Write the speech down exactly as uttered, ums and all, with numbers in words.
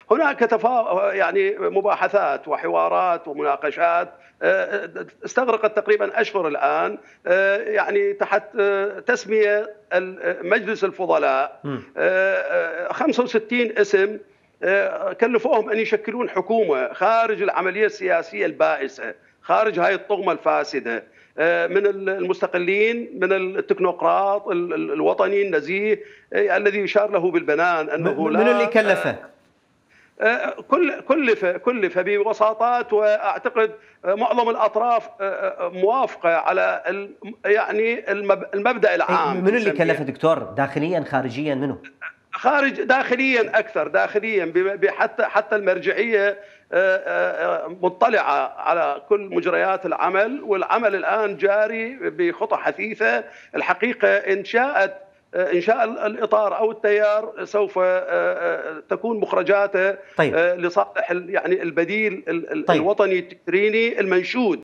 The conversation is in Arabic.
هناك تفا يعني مباحثات وحوارات ومناقشات استغرقت تقريبا أشهر الآن، يعني تحت تسمية مجلس الفضلاء. خمسة وستين اسم كلفوهم أن يشكلون حكومة خارج العملية السياسية البائسة، خارج هاي الطغمة الفاسدة، من المستقلين، من التكنوقراط الوطني النزيه الذي يشار له بالبنان أنه لا. من اللي كلفه؟ كل كلف كلف بوساطات، واعتقد معظم الاطراف موافقه على يعني المبدا العام. من اللي كلفه دكتور؟ داخليا خارجيا منه؟ خارج داخليا اكثر، داخليا حتى حتى المرجعيه مطلعه على كل مجريات العمل، والعمل الان جاري بخطى حثيثه. الحقيقه ان شاءت إنشاء الإطار أو التيار سوف تكون مخرجاته طيب. لصالح يعني البديل طيب. الوطني التكريني المنشود.